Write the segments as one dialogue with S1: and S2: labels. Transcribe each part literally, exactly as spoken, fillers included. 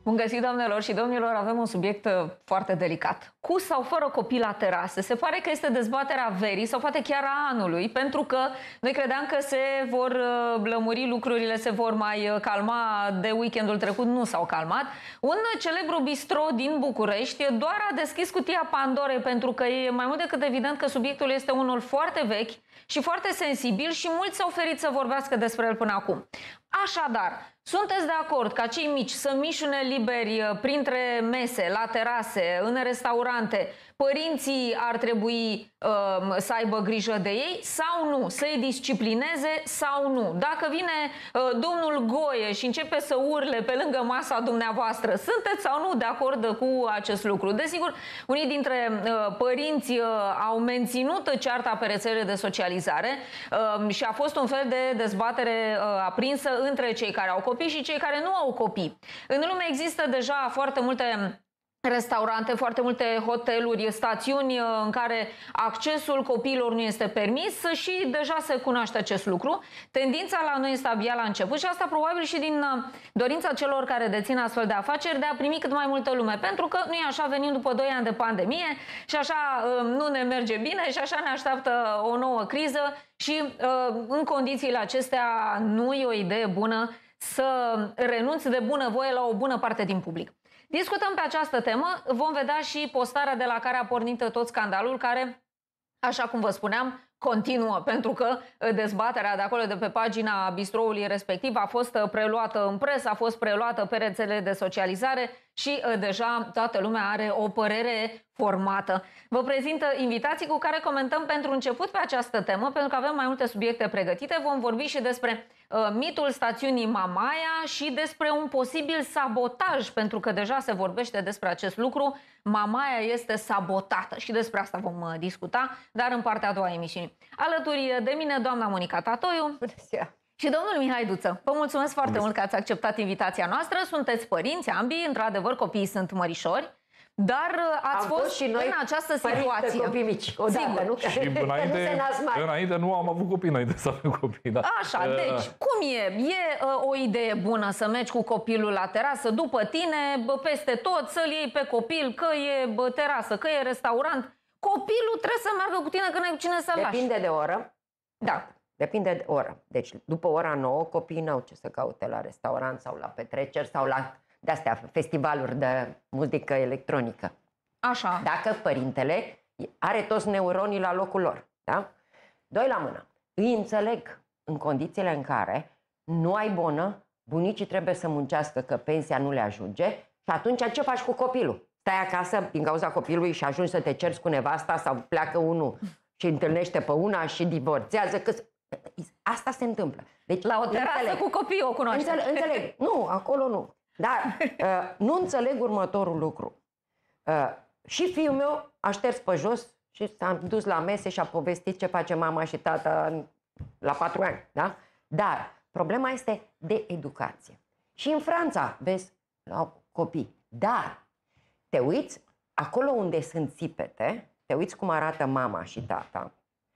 S1: Bun găsit, doamnelor și domnilor, avem un subiect foarte delicat. Cu sau fără copii la terasă? Se pare că este dezbaterea verii sau poate chiar a anului, pentru că noi credeam că se vor lămuri lucrurile, se vor mai calma de weekendul trecut, nu s-au calmat. Un celebru bistro din București doar a deschis cutia Pandorei, pentru că e mai mult decât evident că subiectul este unul foarte vechi și foarte sensibil și mulți s-au ferit să vorbească despre el până acum. Așadar, sunteți de acord ca cei mici să mișune liberi printre mese, la terase, în restaurante? Părinții ar trebui uh, să aibă grijă de ei sau nu? Să-i disciplineze sau nu? Dacă vine uh, domnul Goie și începe să urle pe lângă masa dumneavoastră, sunteți sau nu de acord cu acest lucru? Desigur, unii dintre uh, părinți uh, au menținut cearta pe rețelele de socializare uh, și a fost un fel de dezbatere uh, aprinsă între cei care au copii și cei care nu au copii. În lume există deja foarte multe restaurante, foarte multe hoteluri, stațiuni în care accesul copiilor nu este permis și deja se cunoaște acest lucru. Tendința la noi este abia la început și asta probabil și din dorința celor care dețin astfel de afaceri de a primi cât mai multă lume. Pentru că nu e așa, venim după doi ani de pandemie și așa nu ne merge bine și așa ne așteaptă o nouă criză și în condițiile acestea nu e o idee bună să renunți de bunăvoie la o bună parte din public. Discutăm pe această temă, vom vedea și postarea de la care a pornit tot scandalul, care, așa cum vă spuneam, continuă, pentru că dezbaterea de acolo, de pe pagina bistroului respectiv, a fost preluată în presă, a fost preluată pe rețelele de socializare și deja toată lumea are o părere formată. Vă prezint invitații cu care comentăm pentru început pe această temă, pentru că avem mai multe subiecte pregătite. Vom vorbi și despre uh, mitul stațiunii Mamaia și despre un posibil sabotaj, pentru că deja se vorbește despre acest lucru. Mamaia este sabotată și despre asta vom uh, discuta, dar în partea a doua a emisiunii. Alături de mine, doamna Monica Tatoiu și domnul Mihai Duță. Vă mulțumesc foarte Bună. mult că ați acceptat invitația noastră. Sunteți părinți, ambii, într-adevăr, copiii sunt mărișori. Dar ați
S2: am
S1: fost,
S2: fost și noi
S1: în această situație.
S2: Copii mici, odată, nu?
S3: Și înainte, nu înainte nu am avut copii, înainte să avem copii. Da.
S1: Așa, deci, cum e? E uh, o idee bună să mergi cu copilul la terasă, după tine, bă, peste tot, să-l iei pe copil, că e bă, terasă, că e restaurant. Copilul trebuie să meargă cu tine, că n-ai cu cine să-l lași.
S2: Depinde de oră.
S1: Da.
S2: Depinde de oră. Deci, după ora nouă, copiii n-au ce să caute la restaurant sau la petreceri sau la de-astea, festivaluri de muzică electronică.
S1: Așa.
S2: Dacă părintele are toți neuronii la locul lor. Da? Doi la mână. Îi înțeleg în condițiile în care nu ai bonă, bunicii trebuie să muncească că pensia nu le ajunge și atunci ce faci cu copilul? Stai acasă din cauza copilului și ajungi să te ceri cu nevasta sau pleacă unul și întâlnește pe una și divorțează. Că... Asta se întâmplă. Deci,
S1: la o terasă înțeleg. Cu copii o cunoaște.
S2: Înțeleg, înțeleg. Nu, acolo nu. Dar uh, nu înțeleg următorul lucru. Uh, și fiul meu a șters pe jos și s-a dus la mese și a povestit ce face mama și tata la patru ani. Da? Dar problema este de educație. Și în Franța, vezi, au copii. Dar te uiți acolo unde sunt țipete, te uiți cum arată mama și tata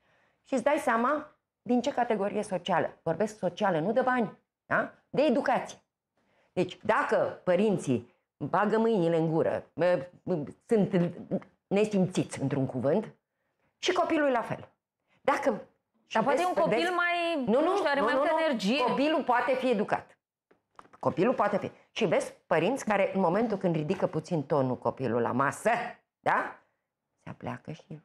S2: și îți dai seama din ce categorie socială. Vorbesc socială, nu de bani, da? De educație. Deci, dacă părinții bagă mâinile în gură, sunt nesimțiți într-un cuvânt, și copilul e la fel. Dacă...
S1: Dar poate un copil vezi, mai, nu, nu, știu, are nu, mai multă energie.
S2: Copilul poate fi educat. Copilul poate fi. Și vezi părinți care, în momentul când ridică puțin tonul copilul la masă, da? Se apleacă și...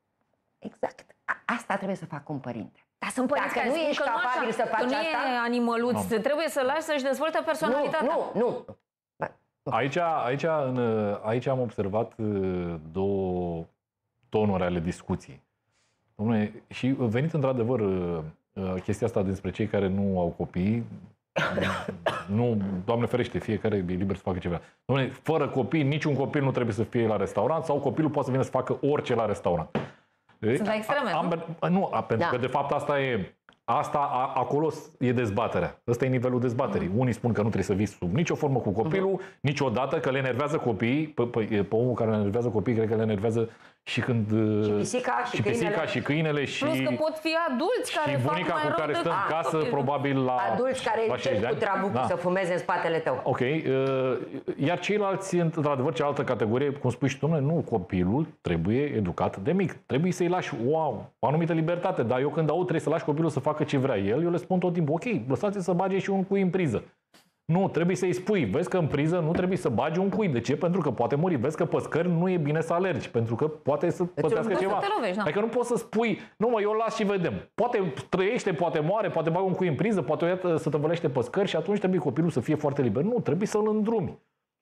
S2: Exact. Asta trebuie să facă un părinte.
S1: Dar sunt părinți
S2: Dacă
S1: care
S2: nu ești
S1: că
S2: capabil
S1: nu
S2: să faci
S1: că nu
S2: asta...
S1: nu e animăluț, no. Trebuie să lași să-și dezvolte personalitatea.
S2: Nu, nu, nu.
S3: Aici, aici, în, aici am observat două tonuri ale discuției. Și venit într-adevăr chestia asta despre cei care nu au copii, nu, Doamne ferește, fiecare e liber să facă ce vrea. Dom'le, fără copii, niciun copil nu trebuie să fie la restaurant sau copilul poate să vină să facă orice la restaurant.
S1: Sunt la extreme,
S3: a,
S1: nu?
S3: A, nu, a, pentru da. că de fapt asta e, asta a, acolo e dezbaterea. Ăsta e nivelul dezbaterii. Mm. Unii spun că nu trebuie să vii sub nicio formă cu copilul, mm. niciodată, că le enervează copiii, pe, pe, pe omul care le enervează copiii, cred că le enervează Și când
S2: Și pisica și,
S3: și, pisica,
S2: câinele.
S3: și câinele și
S1: Plus că pot fi adulți care
S3: și
S1: fac
S3: bunica
S1: mai
S3: cu
S1: rău
S3: care stă
S1: decât
S3: în casă,
S1: copilul.
S3: probabil la
S2: Adulți care
S3: la
S2: încep
S3: șaizeci de
S2: cu
S3: ani.
S2: trabucul
S3: Da.
S2: să fumeze în spatele tău.
S3: Ok. Uh, iar ceilalți, într-adevăr, cealaltă categorie, cum spui și tu, domnule, nu, copilul trebuie educat de mic. Trebuie să-i lași wow, o anumită libertate. Dar eu când aud trebuie să lași copilul să facă ce vrea el, eu le spun tot timpul, ok, lăsați să bage și un cui în priză. Nu, trebuie să-i spui. Vezi că în priză nu trebuie să bagi un cui. De ce? Pentru că poate muri. Vezi că pe scări nu e bine să alergi, pentru că poate să pățească
S1: poți
S3: ceva.
S1: să te lovești, da.
S3: Adică nu poți să spui, nu mă, eu las și vedem. Poate trăiește, poate moare, poate bagă un cui în priză, poate o ia să tăvălește pe scări și atunci trebuie copilul să fie foarte liber. Nu, trebuie să-l îndrumi.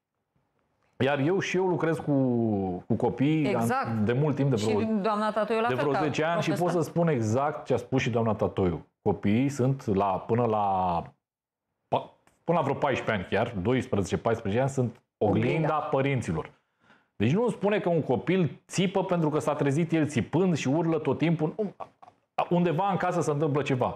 S3: Iar eu și eu lucrez cu, cu copii
S1: Exact.
S3: de mult timp, de vreo,
S1: Și doamna Tatoiu la
S3: de
S1: fel
S3: vreo
S1: ca
S3: zece ani și pot
S1: profesor.
S3: să spun exact ce a spus și doamna Tatoiu. Copiii sunt la, până la până la vreo paisprezece ani chiar, doisprezece paisprezece ani, sunt oglinda părinților. Deci nu spune că un copil țipă pentru că s-a trezit el țipând și urlă tot timpul. Undeva în casă se întâmplă ceva.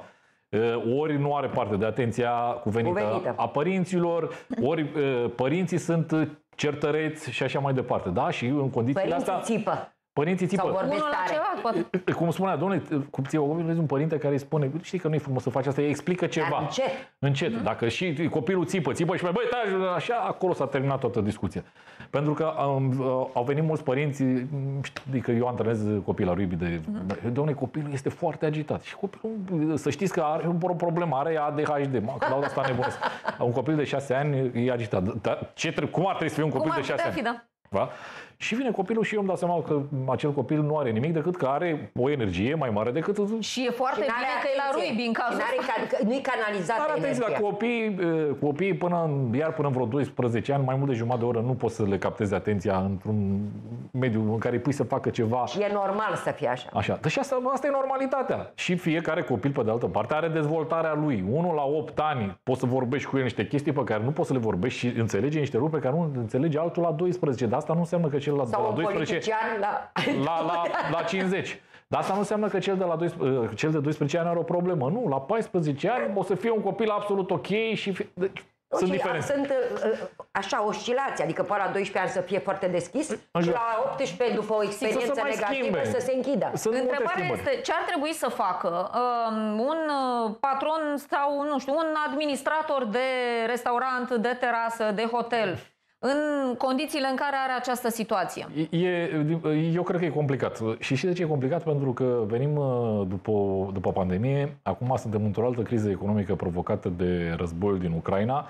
S3: Ori nu are parte de atenția cuvenită,
S2: cuvenită.
S3: a părinților, ori părinții sunt certăreți și așa mai departe. Da? Și în condițiile
S2: Părinții
S3: astea...
S2: țipă.
S3: Părinții țipă.
S2: Sau vorbesc
S1: Unul la
S2: tare.
S1: celălalt, poate.
S3: Cum spunea, domnule, cum ți vezi un părinte care îi spune, știi că nu e frumos să faci asta, îi explică ceva.
S2: Dar încet.
S3: Încet. Dacă și copilul țipă, țipă și mai, băi, stai, așa, acolo s-a terminat toată discuția. Pentru că um, au venit mulți părinți, adică eu antrenez copii la rugby, de, mm-hmm. domnule, copilul este foarte agitat. Și copilul, să știți că are o problemă, are A D H D. Mă, că la asta nebunesc. Un copil de șase ani e agitat. Dar ce, cum ar trebui să fie un copil
S1: Cum
S3: de
S1: ar
S3: șase
S1: putea
S3: ani?
S1: fi, da.
S3: Da? Și vine copilul și eu îmi dau seama că acel copil nu are nimic decât că are o energie mai mare decât...
S1: Și e foarte
S2: Și
S1: bine
S2: n-are
S1: că e la
S2: atenție.
S1: rugby în cazul
S2: Și n-are
S1: ăsta.
S2: ca- Nu-i canalizată
S3: Dar atenție,
S2: energia.
S3: la copii, copiii până, în- iar până în vreo doisprezece ani, mai mult de jumătate de oră, nu poți să le captezi atenția într-un mediu în care îi pui să facă ceva.
S2: Și e normal să fie așa.
S3: Așa. Deci asta, asta e normalitatea. Și fiecare copil, pe de altă parte, are dezvoltarea lui. Unul la opt ani poți să vorbești cu el niște chestii pe care nu poți să le vorbești și înțelege niște lucruri pe care nu înțelege altul la doisprezece. Dar asta nu înseamnă că cel la,
S2: Sau
S3: la
S2: un
S3: doisprezece...
S2: politician la...
S3: La, la, la cincizeci. Dar asta nu înseamnă că cel de, la doisprezece, cel de doisprezece ani are o problemă. Nu, la paisprezece ani o să fie un copil absolut ok și... Fi, deci, sunt
S2: Și
S3: diferențe.
S2: Sunt uh, așa oscilații, adică până la doisprezece ani să fie foarte deschis și la optsprezece, după o experiență
S3: mai
S2: negativă,
S3: schimbe.
S2: să se închidă.
S3: Sunt multe
S1: Întrebarea
S3: schimbări.
S1: este ce ar trebui să facă um, un uh, patron sau, nu știu, un administrator de restaurant, de terasă, de hotel, în condițiile în care are această situație.
S3: E, eu cred că e complicat. Și știi de ce e complicat? Pentru că venim după, după pandemie, acum suntem într-o altă criză economică provocată de războiul din Ucraina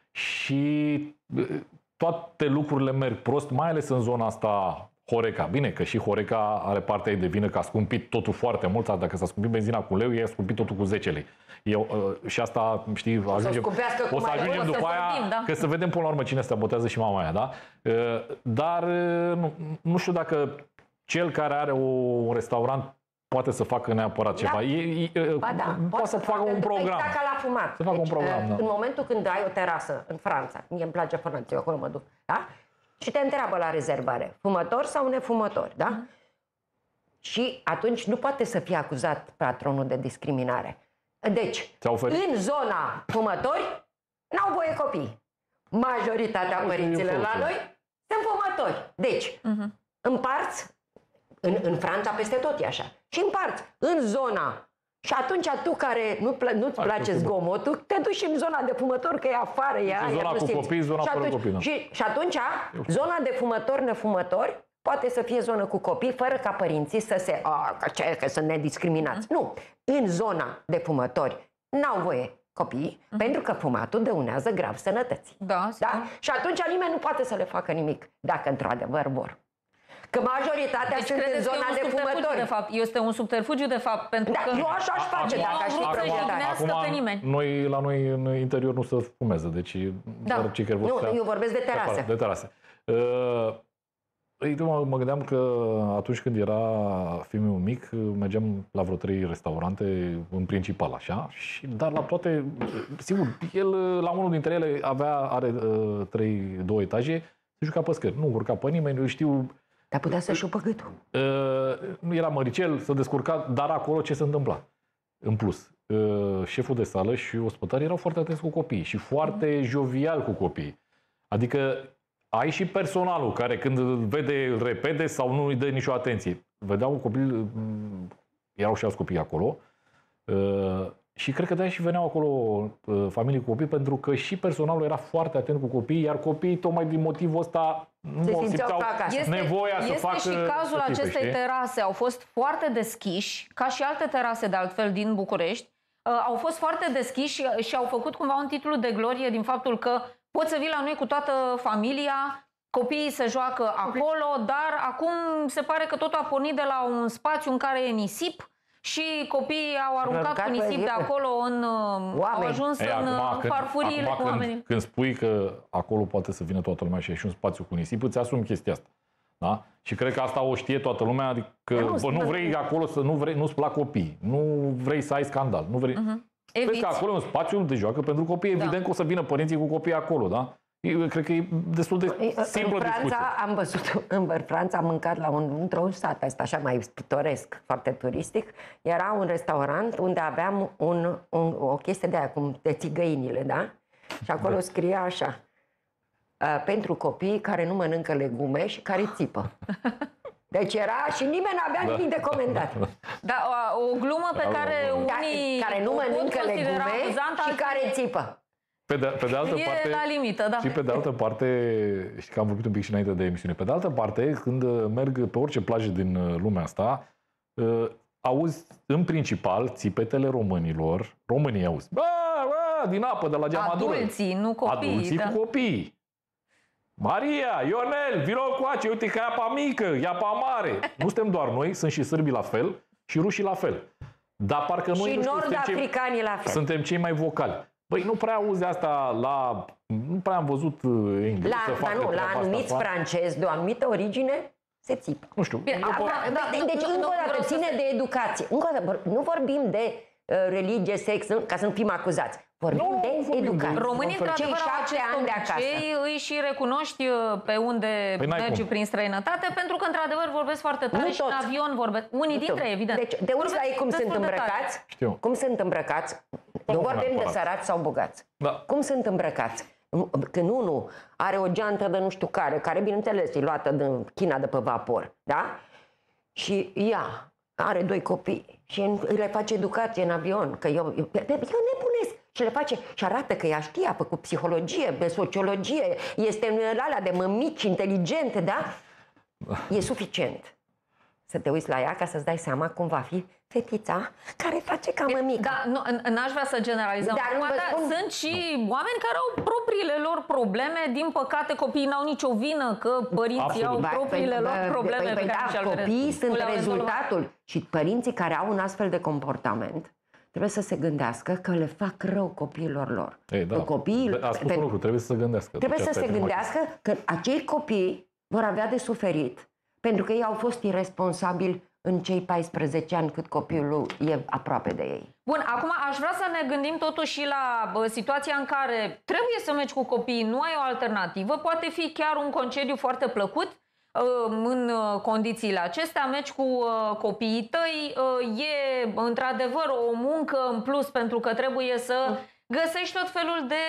S3: și toate lucrurile merg prost, mai ales în zona asta Horeca. Bine, că și Horeca are partea ei de vină că a scumpit totul foarte mult. Dacă s-a scumpit benzina cu leu, ei a scumpit totul cu zece lei. Eu, și asta, știi, ajungem,
S2: scumpească
S3: o
S2: cu
S3: să
S2: mai
S3: ajungem
S2: mult,
S3: după
S1: să
S3: aia,
S1: vorbim, da.
S3: că să vedem până la urmă cine se sabotează și mama aia, da? Dar nu, nu știu dacă cel care are o, un restaurant poate să facă neapărat ceva.
S2: Da.
S3: E, e,
S2: Ba da,
S3: poate să facă un program.
S2: Exact ca la fumat.
S3: Să facă un program,
S2: uh,
S3: da.
S2: În momentul când ai o terasă în Franța, mie îmi place Franța, eu acolo mă duc, da? Și te întreabă la rezervare, fumător sau nefumător, da? Mm. Și atunci nu poate să fie acuzat patronul de discriminare. Deci, în zona fumători, n-au voie copii. Majoritatea părinților la noi sunt fumători. Deci, uh-huh. împarți, în, în Franța peste tot e așa, și împarți în zona. Și atunci tu care nu pl- nu-ți
S3: Hai,
S2: place zgomotul, te duci în zona de fumători, că e afară, e aia.
S3: Zona cu copii, zona fără copii, da.
S2: Și, și atunci, zona de fumători, nefumători, poate să fie zonă cu copii, fără ca părinții să se... A, că ce, că sunt nediscriminați. Mm. Nu. În zona de fumători n-au voie copii, mm. pentru că fumatul dăunează grav sănătății.
S1: Da,
S2: da? Și atunci nimeni nu poate să le facă nimic, dacă într-adevăr vor. Că majoritatea
S1: deci
S2: sunt în zona de fumători.
S1: De fapt. Este un subterfugiu, de fapt, pentru
S2: da,
S1: că...
S2: eu așa aș face
S1: acum,
S2: dacă aș fi
S1: proprietare. Pe nimeni.
S3: Noi, la noi în interior nu se fumează, deci
S2: da.
S3: doar cei care vor
S2: Nu,
S3: stea,
S2: eu vorbesc de terase.
S3: De terase. Uh, Mă, mă gândeam că atunci când era fiul meu mic, mergeam la vreo trei restaurante, în principal așa, și, dar la toate, sigur, el la unul dintre ele avea, are uh, trei, două etaje, se juca pe scări, nu urca pe nimeni, eu știu...
S2: Dar putea să-și upă gâtul.
S3: Uh, nu era măricel, se descurca, dar acolo ce se întâmpla? În plus, uh, șeful de sală și ospătarii erau foarte atenți cu copiii și foarte jovial cu copiii. Adică ai și personalul care când îl vede îl repede sau nu îi dă nicio atenție. Vedeau copil, erau și alți copii acolo uh, și cred că de-aia și veneau acolo uh, familii cu copii, pentru că și personalul era foarte atent cu copiii, iar copiii tocmai din motivul ăsta nu simțeau nevoia
S1: este,
S3: să facă...
S1: Este și cazul
S3: tipe,
S1: acestei
S3: știi?
S1: terase, au fost foarte deschiși, ca și alte terase de altfel din București, uh, au fost foarte deschiși și, și au făcut cumva un titlu de glorie din faptul că poți să vii la noi cu toată familia, copiii se joacă acolo, dar acum se pare că totul a pornit de la un spațiu în care e nisip și copiii au aruncat cu nisip de acolo în... Oameni. Au ajuns
S3: Ei,
S1: în
S3: acum,
S1: farfuriile
S3: acum,
S1: cu
S3: când, când spui că acolo poate să vină toată lumea și e și un spațiu cu nisip, îți asumi chestia asta. Da? Și cred că asta o știe toată lumea, adică nu, bă, nu vrei acolo să nu vrei, nu-ți plac copii, nu vrei să ai scandal, nu vrei... Uh-huh. Cred că acolo e un spațiu de joacă pentru copii, evident da. Că o să vină părinții cu copii acolo, da? Eu cred că e destul de simplă
S2: în Franța,
S3: discuție.
S2: am văzut, în Franța am mâncat la un, într-un sat ăsta așa mai pitoresc, foarte turistic. Era un restaurant unde aveam un, un, o chestie de aia, cum de țigăinile, da? Și acolo scria așa, pentru copii care nu mănâncă legume și care țipă. Deci era și nimeni nu avea da. Nimic de comentat.
S1: Da, o, o glumă pe da, care unii
S2: care nu mănâncă legume și care țipă.
S3: Pe de, pe de altă
S1: e
S3: parte,
S1: la limită, da.
S3: Și pe de altă parte, știi că am vorbit un pic și înainte de emisiune, pe de altă parte, când merg pe orice plajă din lumea asta, uh, auzi în principal țipetele românilor, românii auzi, bă, bă, din apă, de la geamadură.
S1: Adulții, nu copiii.
S3: Adulții
S1: da.
S3: cu copiii. Maria, Ionel, vino coace, uite că e apa mică, e apa mare. Nu suntem doar noi, sunt și sârbii la fel și rușii la fel. Dar parcă noi,
S2: și
S3: nu știu,
S2: nord-africanii
S3: cei,
S2: la fel.
S3: Suntem cei mai vocali. Băi, nu prea auzi asta la... Nu prea am văzut engleză
S2: la,
S3: să facă
S2: nu, la anumiți francezi de o anumită origine se țipă.
S3: Nu știu.
S1: Bine,
S3: nu
S1: acum,
S3: pot...
S1: da,
S2: deci,
S1: nu,
S2: încă o dată, ține
S1: se...
S2: de educație. Încă o dată, nu vorbim de uh, religie, sex, nu, ca să nu fim acuzați. Vorbim
S3: nu,
S2: de
S3: vorbim
S2: educație.
S3: de...
S1: Românii, într-adevăr, au acest obicei, îi și recunoști pe unde
S3: păi
S1: mergi
S3: cum.
S1: prin străinătate, pentru că, într-adevăr, vorbesc foarte tare
S2: nu
S1: și în avion vorbesc. Unii
S2: nu
S1: dintre ei, evident.
S2: Deci, de uiți la ei cum sunt îmbrăcați?
S3: Știu.
S2: Cum sunt îmbrăcați? Nu vorbim de sărați sau bogați.
S3: Da.
S2: Cum sunt îmbrăcați? Când unul are o geantă de nu știu care, care bineînțeles e luată din China de pe vapor, da? Și ea are doi copii și le face educație în avion, că eu, eu, eu nebunesc. Și le face și arată că ea știe, a făcut psihologie, pe sociologie, este în alea de mămici inteligente, da? E suficient să te uiți la ea ca să-ți dai seama cum va fi fetița care face ca mămică.
S1: Da, nu, n-aș vrea să generalizăm.
S2: Dar
S1: Acum, da,
S2: spun...
S1: sunt și oameni care au propriile lor probleme. Din păcate, copiii n-au nicio vină că părinții
S3: Absolut.
S1: au propriile lor probleme.
S2: Păi, păi,
S1: pe care
S2: da, copiii sunt rezultatul.
S1: rezolvat.
S2: Și părinții care au un astfel de comportament trebuie să se gândească că le fac rău copiilor lor.
S3: Ei, da.
S2: Copiii,
S3: a spus un lucru, trebuie să se gândească.
S2: Trebuie să se gândească că acei copii vor avea de suferit pentru că ei au fost irresponsabili în cei paisprezece ani cât copilul e aproape de ei.
S1: Bun, acum aș vrea să ne gândim totuși și la bă, situația în care trebuie să mergi cu copiii, nu ai o alternativă, poate fi chiar un concediu foarte plăcut în condițiile acestea, mergi cu copiii tăi, e într-adevăr o muncă în plus pentru că trebuie să găsești tot felul de...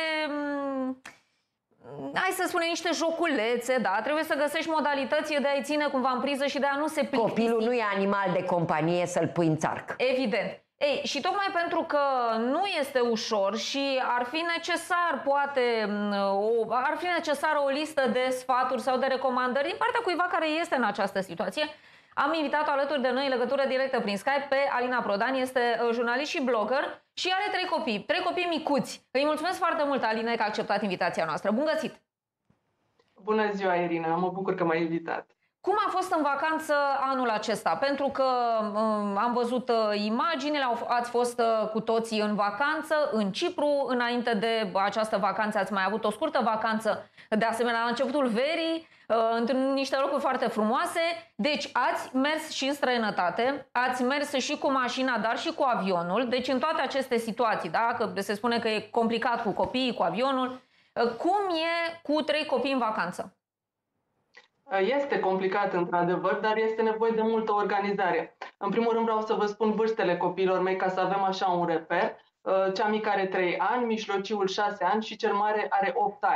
S1: hai să spunem niște joculețe, da, trebuie să găsești modalități de a-i ține cumva în priză și de a nu se plictisi.
S2: Copilul nu e animal de companie să-l pui în țarc.
S1: Evident. Ei, și tocmai pentru că nu este ușor și ar fi necesar, poate, o, ar fi necesară o listă de sfaturi sau de recomandări din partea cuiva care este în această situație, am invitat-o alături de noi în legătură directă prin Skype pe Alina Prodan, este jurnalist și blogger și are trei copii, trei copii micuți. Îi mulțumesc foarte mult, Alina, că a acceptat invitația noastră. Bun găsit!
S4: Bună ziua, Irina! Mă bucur că m-ai invitat.
S1: Cum a fost în vacanță anul acesta? Pentru că um, am văzut uh, imaginile, au, ați fost uh, cu toții în vacanță, în Cipru. Înainte de această vacanță ați mai avut o scurtă vacanță, de asemenea la începutul verii, uh, într niște locuri foarte frumoase. Deci ați mers și în străinătate, ați mers și cu mașina, dar și cu avionul. Deci în toate aceste situații, da? Că se spune că e complicat cu copiii, cu avionul. Uh, cum e cu trei copii în vacanță?
S4: Este complicat, într-adevăr, dar este nevoie de multă organizare. În primul rând vreau să vă spun vârstele copiilor mei ca să avem așa un reper. Cea mică are trei ani, mijlociul șase ani și cel mare are opt ani.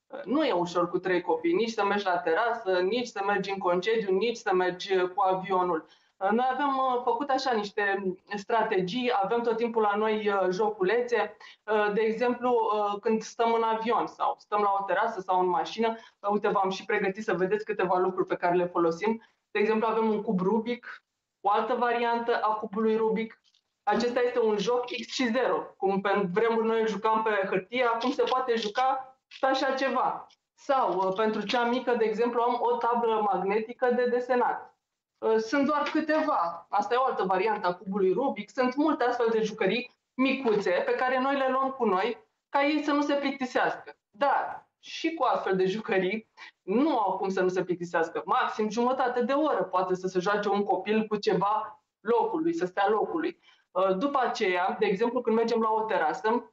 S4: Nu e ușor cu trei copii, nici să mergi la terasă, nici să mergi în concediu, nici să mergi cu avionul. Noi avem făcut așa niște strategii, avem tot timpul la noi joculețe. De exemplu, când stăm în avion sau stăm la o terasă sau în mașină, uite, v-am și pregătit să vedeți câteva lucruri pe care le folosim. De exemplu, avem un cub Rubik, o altă variantă a cubului Rubik. Acesta este un joc X și zero, cum pe vremuri noi jucam pe hârtie, acum se poate juca pe așa ceva. Sau, pentru cea mică, de exemplu, am o tablă magnetică de desenat. Sunt doar câteva. Asta e o altă variantă a cubului Rubik. Sunt multe astfel de jucării micuțe pe care noi le luăm cu noi ca ei să nu se plictisească. Dar și cu astfel de jucării nu au cum să nu se plictisească. Maxim jumătate de oră poate să se joace un copil cu ceva locului, să stea locului. După aceea, de exemplu, când mergem la o terasă,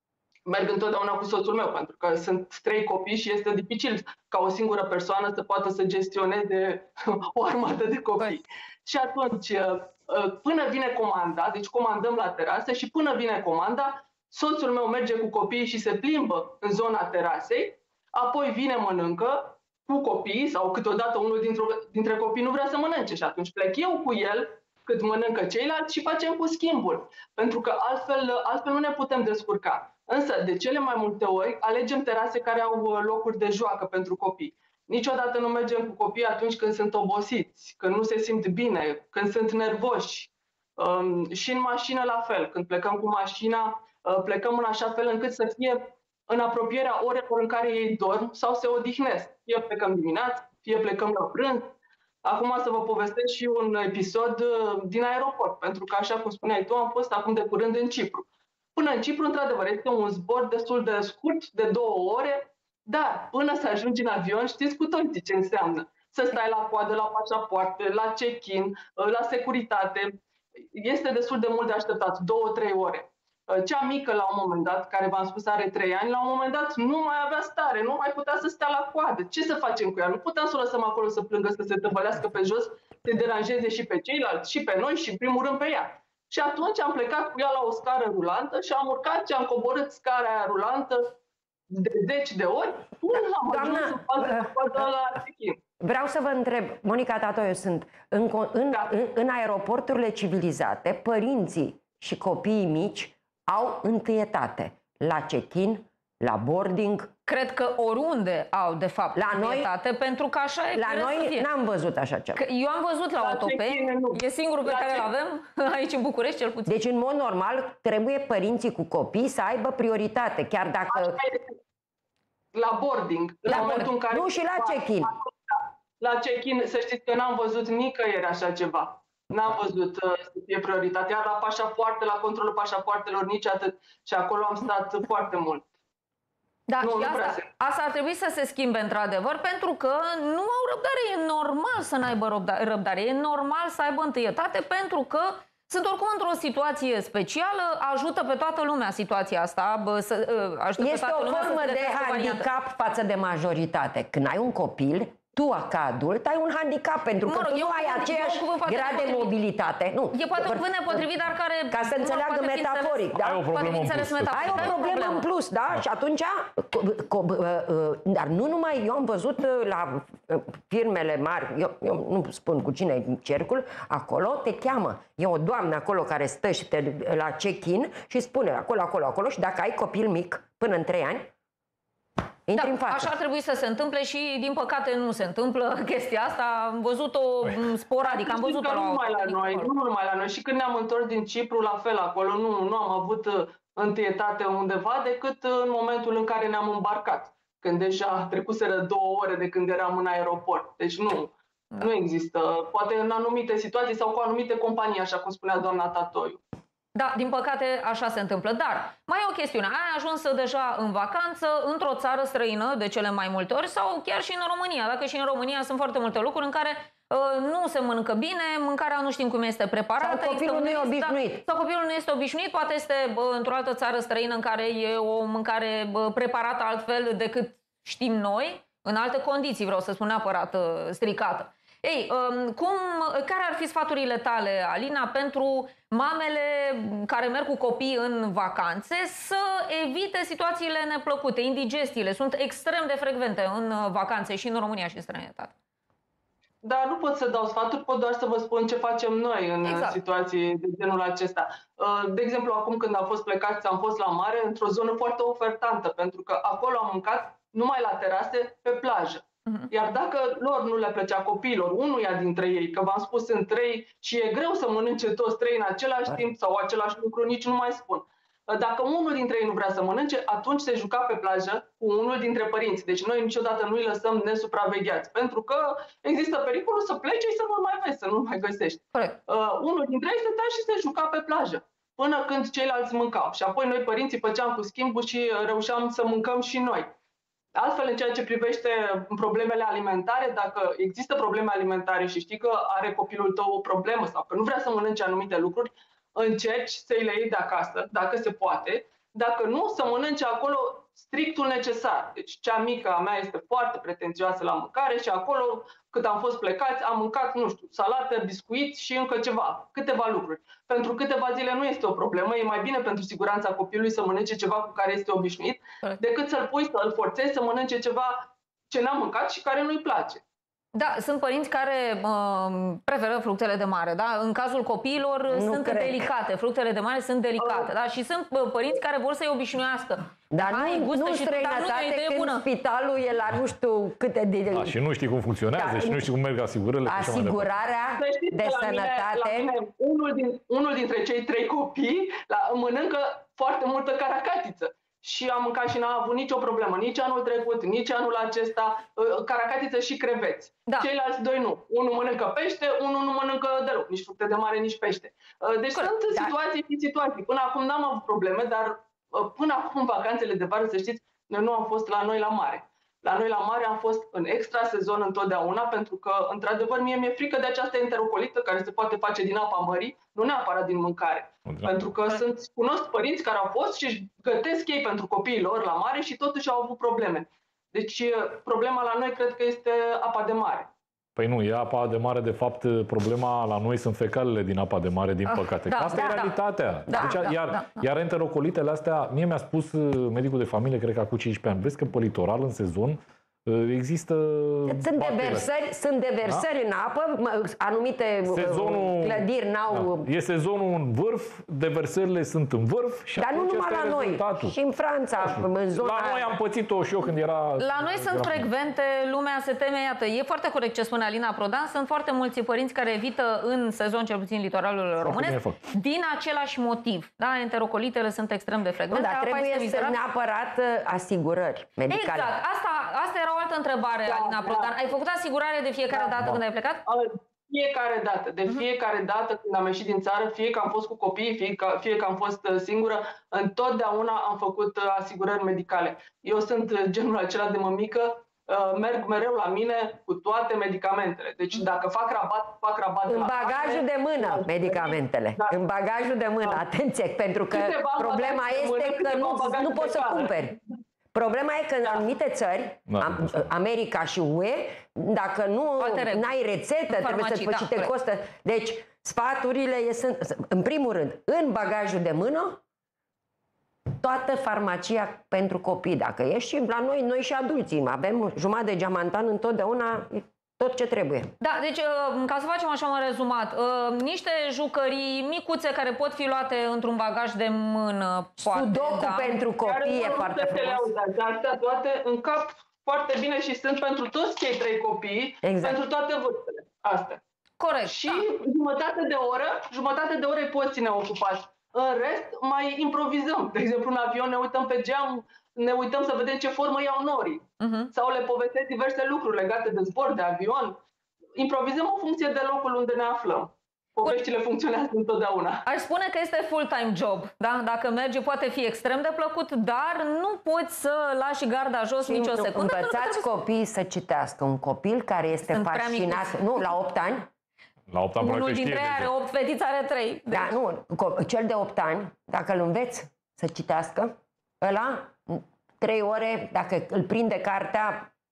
S4: merg întotdeauna cu soțul meu, pentru că sunt trei copii și este dificil ca o singură persoană să poată să gestioneze o armată de copii. Băi. Și atunci, până vine comanda, deci comandăm la terasă și până vine comanda, soțul meu merge cu copiii și se plimbă în zona terasei, apoi vine, mănâncă cu copiii sau câteodată unul dintre, dintre copii nu vrea să mănânce și atunci plec eu cu el cât mănâncă ceilalți și facem cu schimbul, pentru că altfel, altfel nu ne putem descurca. Însă, de cele mai multe ori, alegem terase care au locuri de joacă pentru copii. Niciodată nu mergem cu copii atunci când sunt obosiți, când nu se simt bine, când sunt nervoși. Um, și în mașină la fel. Când plecăm cu mașina, uh, plecăm în așa fel încât să fie în apropierea orelor în care ei dorm sau se odihnesc. Fie plecăm dimineața, fie plecăm la prânz. Acum să vă povestesc și un episod uh, din aeroport, pentru că, așa cum spuneai tu, am fost acum de curând în Cipru. Până în Cipru, într-adevăr, este un zbor destul de scurt, de două ore, dar până să ajungi în avion, știți cu toții ce înseamnă. Să stai la coadă, la pașapoarte, la check-in, la securitate. Este destul de mult de așteptat, două, trei ore. Cea mică, la un moment dat, care v-am spus are trei ani, la un moment dat nu mai avea stare, nu mai putea să stea la coadă. Ce să facem cu ea? Nu puteam să o lăsăm acolo să plângă, să se tăvălească pe jos, să deranjeze și pe ceilalți, și pe noi, și în primul rând pe ea. Și atunci am plecat cu ea la o scară rulantă și am urcat și am coborât scara aia rulantă de zeci de ori până am
S2: Doamna,
S4: ajuns să facă la check-in.
S2: Vreau să vă întreb, Monica Tatoiu, sunt în, în,
S4: Da.
S2: în, în aeroporturile civilizate, părinții și copiii mici au întâietate la check-in, la boarding.
S1: Cred că oriunde au, de fapt,
S2: La noi-
S1: întâietate, pentru că așa e.
S2: La
S1: trebuie să
S2: noi
S1: fie.
S2: n-am văzut așa ceva.
S1: Că eu am văzut la,
S4: La
S1: Autope,
S4: check-in, nu.
S1: e singurul pe
S4: La
S1: care îl
S4: check-
S1: avem aici în București, cel puțin.
S2: Deci, în mod normal, trebuie părinții cu copii să aibă prioritate, chiar dacă...
S4: Așa este. La boarding,
S2: La
S4: la momentul în care...
S2: nu, și la check-in.
S4: La check-in, să știți că n-am văzut nicăieri așa ceva. N-am văzut uh, să fie prioritate. Iar la pașapoarte, la controlul pașapoartelor, nici atât. Și acolo am stat foarte mult.
S1: Da,
S4: Nu,
S1: și
S4: nu
S1: asta,
S4: prea se-
S1: asta ar trebui să se schimbe într-adevăr, pentru că nu au răbdare. E normal să n-aibă răbda- răbdare. E normal să aibă întâietate, pentru că sunt oricum într-o situație specială, ajută pe toată lumea situația asta. Bă, să, ajută pe
S2: Este
S1: toată
S2: o
S1: lumea
S2: formă
S1: să se
S2: de
S1: găsească o variantă.
S2: handicap față de majoritate. Când ai un copil, tu, ca adult, ai un handicap, pentru că
S1: Mă rog,
S2: tu
S1: e
S2: nu
S1: un
S2: ai
S1: cuvânt-
S2: aceeași
S1: e un cuvânt foarte
S2: grad de
S1: nepotrivit.
S2: mobilitate. Nu.
S1: E poate un cuvânt nepotrivit, dar care...
S2: Ca să
S1: nu
S2: înțeleagă
S1: poate fi
S2: metaforic,
S1: înțeles-
S2: da?
S3: Ai o
S1: Poate
S3: problemă
S1: fi
S3: în
S1: înțeles
S3: plus.
S1: metaforic.
S2: Ai o
S1: Ai
S2: problemă în plus, da? Și atunci, co- co- uh, uh, dar nu numai, eu am văzut uh, la uh, firmele mari, eu, eu nu spun cu cine e cercul, acolo te cheamă. E o doamnă acolo care stă și te, la check-in și spune acolo, acolo, acolo și dacă ai copil mic până în trei ani, intri
S1: Da,
S2: în față.
S1: așa ar trebui să se întâmple și, din păcate, nu se întâmplă chestia asta. Am văzut-o m, sporadic, am
S4: Știți
S1: văzut-o
S4: că
S1: la
S4: nu numai la noi,
S1: acolo.
S4: nu numai la noi. Și când ne-am întors din Cipru, la fel acolo, nu, nu am avut uh, întâietate undeva decât uh, în momentul în care ne-am îmbarcat. Când deja trecuseră două ore de când eram în aeroport. Deci nu,
S1: Da.
S4: nu există. Poate în anumite situații sau cu anumite companii, așa cum spunea doamna Tatoiu.
S1: Da, din păcate așa se întâmplă. Dar mai e o chestiune. Ai ajuns deja în vacanță într-o țară străină de cele mai multe ori sau chiar și în România. Dacă și în România sunt foarte multe locuri în care uh, nu se mănâncă bine, mâncarea nu știm cum este preparată.
S2: Sau copilul
S1: există
S2: nu e
S1: un-
S2: obișnuit.
S1: Sau copilul nu este obișnuit, poate este bă, într-o altă țară străină în care e o mâncare bă, preparată altfel decât știm noi, în alte condiții, vreau să spun neapărat uh, stricată. Ei, cum, care ar fi sfaturile tale, Alina, pentru mamele care merg cu copii în vacanțe să evite situațiile neplăcute, indigestiile? Sunt extrem de frecvente în vacanțe și în România și în străinătate.
S4: Da, nu pot să dau sfaturi, pot doar să vă spun ce facem noi în exact. situații de genul acesta. De exemplu, acum când am fost plecați, am fost la mare, într-o zonă foarte ofertantă, pentru că acolo am mâncat numai la terase, pe plajă. Iar dacă lor nu le plăcea copiilor, unuia dintre ei, că v-am spus sunt trei și e greu să mănânce toți trei în același timp sau același lucru, nici nu mai spun. Dacă unul dintre ei nu vrea să mănânce, atunci se juca pe plajă cu unul dintre părinți. Deci noi niciodată nu îi lăsăm nesupravegheați, pentru că există pericolul să plece și să nu mai vezi, să nu mai găsești. Uh, unul dintre ei stătea și se juca pe plajă, până când ceilalți mâncau. Și apoi noi părinții făceam cu schimbul și reușeam să mâncăm și noi. Altfel, în ceea ce privește problemele alimentare, dacă există probleme alimentare și știi că are copilul tău o problemă sau că nu vrea să mănânce anumite lucruri, încerci să-i le iei de acasă, dacă se poate. Dacă nu, să mănânce acolo strictul necesar. Deci cea mică a mea este foarte pretențioasă la mâncare și acolo, cât am fost plecați, am mâncat, nu știu, salată, biscuiți și încă ceva, câteva lucruri. Pentru câteva zile nu este o problemă, e mai bine pentru siguranța copilului să mănânce ceva cu care este obișnuit, decât să-l pui, să-l forțezi să mănânce ceva ce n-a mâncat și care nu-i place.
S1: Da, sunt părinți care uh, preferă fructele de mare, da? În cazul copiilor nu sunt cred. delicate, fructele de mare sunt delicate, uh. da? Și sunt uh, părinți care vor să-i obișnuiască.
S2: Dar nu,
S1: gustă
S2: nu
S1: și
S2: străinătate,
S1: tu, când
S2: bună. Spitalul e la nu știu câte de...
S3: Da, și nu știi cum funcționează, da, și nu știi cum merg asigurările.
S2: Asigurarea de
S4: la
S2: sănătate...
S4: Mine, la mine, unul, din, unul dintre cei trei copii la, mănâncă foarte multă caracatiță. Și am mâncat și n-a avut nicio problemă, nici anul trecut, nici anul acesta, caracatiță și creveți. Da. Ceilalți doi nu. Unul mănâncă pește, unul nu mănâncă deloc, nici fructe de mare, nici pește. Deci Corect. sunt da. situații și situații. Până acum n-am avut probleme, dar până acum, vacanțele de vară, să știți, noi nu am fost la noi la mare. La noi la mare am fost în extra sezon întotdeauna, pentru că, într-adevăr, mie mi-e frică de această enterocolită care se poate face din apa mării, nu neapărat din mâncare. Da. Pentru că sunt, cunosc părinți care au fost și își gătesc ei pentru copiii lor la mare și totuși au avut probleme. Deci problema la noi cred că este apa de mare.
S3: Păi nu, e apa de mare, de fapt, problema la noi sunt fecalele din apa de mare, din păcate.
S1: Da,
S3: Asta
S1: da,
S3: e realitatea.
S1: Da,
S3: deci,
S1: da,
S3: iar,
S1: da, da.
S3: iar enterocolitele astea, mie mi-a spus medicul de familie, cred că acum cincisprezece ani, vezi că pe litoral, în sezon, există
S2: Sunt deversări, sunt deversări da? în apă, anumite Sezonul, clădiri n-au...
S3: Da. E sezonul în vârf, deversările sunt în vârf și
S2: dar nu numai la noi,
S3: rezultatul.
S2: Și în Franța, în zona...
S3: La noi am pățit-o și eu când era...
S1: La noi sunt frecvente, lumea se teme, iată, e foarte corect ce spune Alina Prodan, sunt foarte mulți părinți care evită în sezon, cel puțin litoralul românesc, din același motiv. Da, enterocolitele sunt extrem de frecvente.
S2: Dar trebuie să neapărat asigurări medicale.
S1: Exact, asta, asta era o altă întrebare, da, Alina Prodan. Da. Ai făcut asigurare de fiecare da, dată da. când ai plecat?
S4: Fiecare dată. De fiecare dată când am ieșit din țară, fie că am fost cu copiii, fie că, fie că am fost singură, întotdeauna am făcut asigurări medicale. Eu sunt genul acela de mămică, merg mereu la mine cu toate medicamentele. Deci dacă fac rabat, fac rabat
S2: în bagajul de mână, medicamentele. Da. În bagajul de mână, da. atenție, pentru că problema este că nu, nu poți să cumperi. Problema e că în anumite țări, da, America și U E, dacă nu ai rețetă, în trebuie să-ți faci și te costă. Deci, sfaturile sunt, în primul rând, în bagajul de mână, toată farmacia pentru copii. Dacă ești și la noi, noi și adulții, avem jumătate de geamantan întotdeauna, tot ce trebuie.
S1: Da, deci, ca să facem așa un rezumat, niște jucării micuțe care pot fi luate într-un bagaj de mână, poate,
S2: Sudoku
S1: da?
S2: pentru copii e foarte frumos.
S4: Astea toate în cap foarte bine și sunt pentru toți cei trei copii, exact. pentru toate vârstele. Astea.
S1: Corect.
S4: Și
S1: da.
S4: jumătate de oră, jumătate de oră îi poți ține ocupați. În rest, mai improvizăm. De exemplu, în avion ne uităm pe geam, ne uităm să vedem ce formă iau norii. Uh-huh. Sau le povestesc diverse lucruri legate de zbor, de avion. Improvizăm în funcție de locul unde ne aflăm. Poveștile funcționează întotdeauna.
S1: Aș spune că este full-time job. Da? Dacă merge, poate fi extrem de plăcut, dar nu poți să lași garda jos și nicio secundă.
S2: Învățați copiii să citească. Un copil care este Sunt fascinat... Nu, la opt ani.
S3: La opt ani
S1: unul dintre ei are opt, fetița are trei.
S2: Deci... Da, nu, cel de opt ani, dacă îl înveți să citească, ăla, trei ore, dacă îl prinde cartea,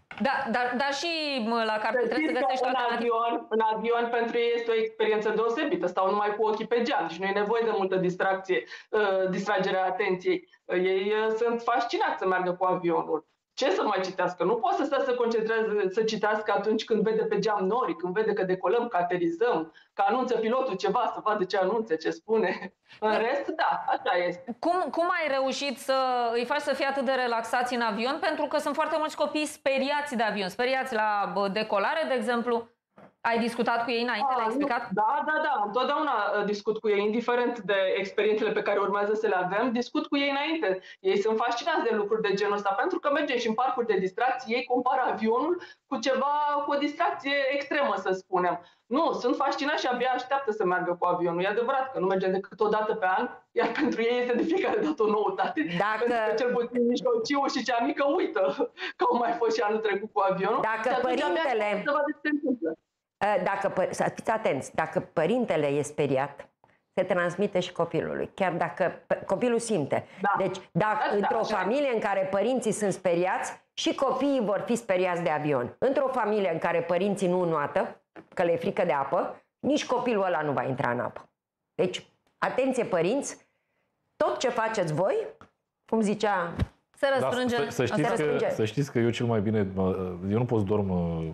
S1: Da, dar, dar și la carte trebuie să găsești
S4: în avion, în avion pentru ei este o experiență deosebită. Stau numai cu ochii pe geam și nu e nevoie de multă distracție, uh, distragerea atenției. Uh, ei uh, sunt fascinați să meargă cu avionul. Ce să mai citească? Nu poate să stea să concentreze, să citească atunci când vede pe geam nori, când vede că decolăm, că aterizăm, că anunță pilotul ceva, să vadă ce anunță, ce spune. În rest, da, așa este.
S1: Cum, cum ai reușit să îi faci să fie atât de relaxați în avion? Pentru că sunt foarte mulți copii speriați de avion, speriați la decolare, de exemplu. Ai discutat cu ei înainte? Le-ai explicat?
S4: Da, da, da. Întotdeauna discut cu ei, indiferent de experiențele pe care urmează să le avem, discut cu ei înainte. Ei sunt fascinați de lucruri de genul ăsta, pentru că mergem și în parcuri de distracție, ei compară avionul cu ceva, cu o distracție extremă, să spunem. Nu, sunt fascinați și abia așteaptă să meargă cu avionul. E adevărat că nu mergem decât o dată pe an, iar pentru ei este de fiecare dată o noutate.
S2: Dacă...
S4: Pentru că cel puțin mijlociu și cea mică uită că au mai fost și anul trecut cu avionul.
S2: Dacă părintele...
S4: Să vadă ce se întâmplă.
S2: Dacă, să fiți atenți, dacă părintele e speriat, se transmite și copilului, chiar dacă copilul simte.
S4: Da.
S2: Deci, dacă
S4: Asta,
S2: într-o
S4: așa.
S2: familie în care părinții sunt speriați, și copiii vor fi speriați de avion. Într-o familie în care părinții nu înoată, că le e frică de apă, nici copilul ăla nu va intra în apă. Deci, atenție părinți, tot ce faceți voi, cum zicea...
S1: Se
S3: Da,
S1: răstrânge.
S3: să, să, știți
S2: răstrânge.
S3: că, să știți că eu cel mai bine, eu nu pot să dorm,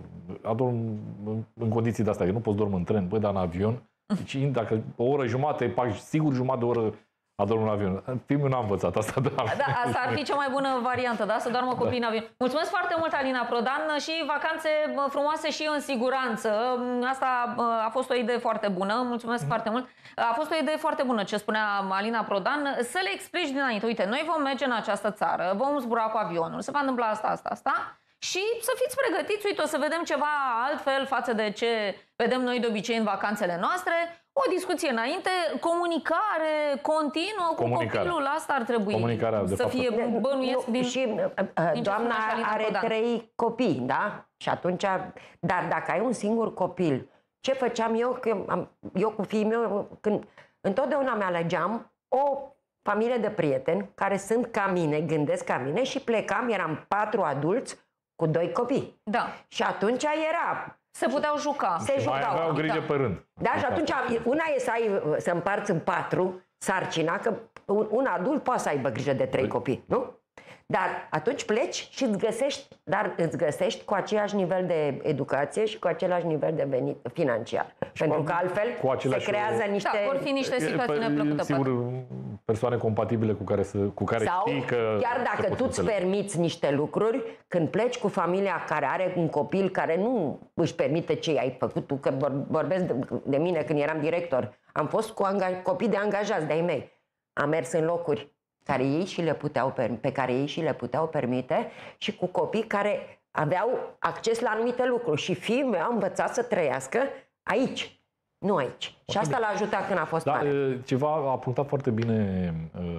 S3: adorm în, în condiții de astea, eu nu pot să dorm în tren, băi, dar în avion, deci dacă o oră jumate, sigur jumătate de oră adorm în avion. Fiul n-a învățat asta, da.
S1: Da, asta ar fi cea mai bună variantă, da? Să doarmă copiii da. în avion. Mulțumesc foarte mult, Alina Prodan, și vacanțe frumoase și în siguranță. Asta a fost o idee foarte bună. Mulțumesc mm. foarte mult. A fost o idee foarte bună ce spunea Alina Prodan. Să le explici dinainte. Uite, noi vom merge în această țară, vom zbura cu avionul, se va întâmpla asta, asta, asta. Și să fiți pregătiți, uite, o să vedem ceva altfel față de ce vedem noi de obicei în vacanțele noastre. O discuție înainte, comunicare continuă cu
S3: Comunicare.
S1: copilul, asta ar trebui
S3: Comunicarea, de
S1: să
S3: fapt.
S1: fie, bănuiesc, din...
S2: Și
S1: din
S2: doamna are
S1: Prodan.
S2: trei copii, da? Și atunci, dar dacă ai un singur copil, ce făceam eu, că am, eu cu fiii meu, când întotdeauna mi-alegeam o familie de prieteni care sunt ca mine, gândesc ca mine și plecam, eram patru adulți cu doi copii.
S1: Da.
S2: Și atunci era...
S1: Se puteau juca.
S2: Se
S3: Mai
S2: jucau.
S3: aveau grijă
S1: Da.
S3: pe rând.
S2: Da, și atunci una e să, ai, să împarți în patru sarcina, că un, un adult poate să aibă grijă de trei copii, nu? Dar atunci pleci și îți găsești, dar îți găsești cu același nivel de educație și cu același nivel de venit financiar. Și pentru că altfel se creează niște...
S1: Da, vor fi niște situații neplăcute.
S3: Sigur, persoane compatibile cu care, să, cu care
S2: Sau,
S3: știi că...
S2: chiar dacă tu îți permiți niște lucruri, când pleci cu familia care are un copil care nu își permite ce ai făcut tu, că vorbesc de, de mine când eram director, am fost cu anga- copii de angajați de-ai mei. Am mers în locuri care ei și le puteau, pe care ei și le puteau permite și cu copii care aveau acces la anumite lucruri. Și fiul meu a învățat să trăiască aici, nu aici. Și asta l-a ajutat când a fost
S3: da,
S2: mare.
S3: Ceva a punctat foarte bine